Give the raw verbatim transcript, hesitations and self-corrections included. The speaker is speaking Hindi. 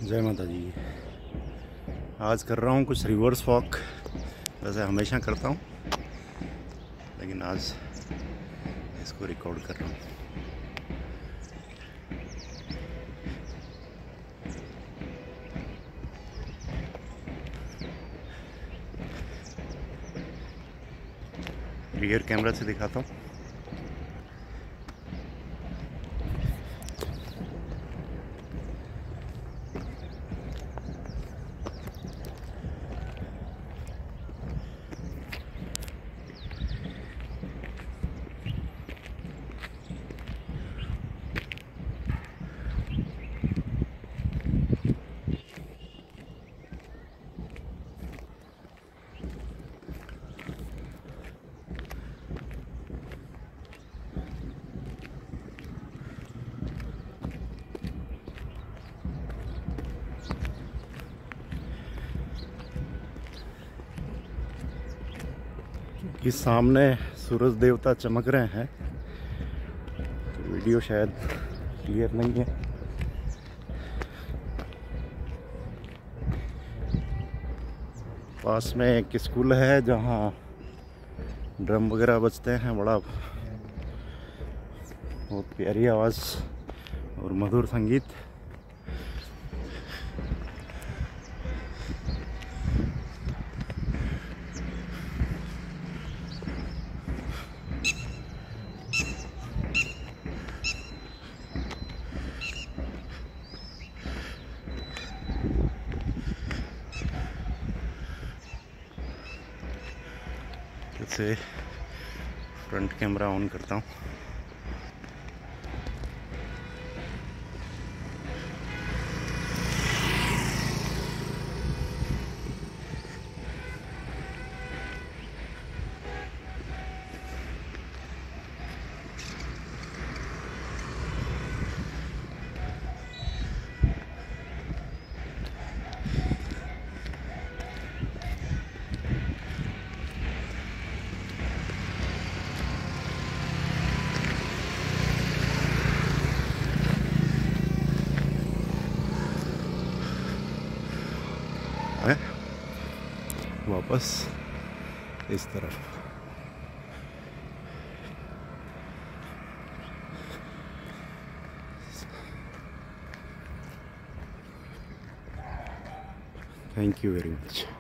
जय माता दी। आज कर रहा हूँ कुछ रिवर्स वॉक। वैसे हमेशा करता हूँ, लेकिन आज इसको रिकॉर्ड कर रहा हूँ। रियर कैमरा से दिखाता हूँ। कि सामने सूरज देवता चमक रहे हैं, तो वीडियो शायद क्लियर नहीं है। पास में एक स्कूल है जहाँ ड्रम वगैरह बजते हैं। बड़ा बहुत प्यारी आवाज़ और मधुर संगीत। से फ्रंट कैमरा ऑन करता हूँ। है वापस इस तरफ। Thank you very much.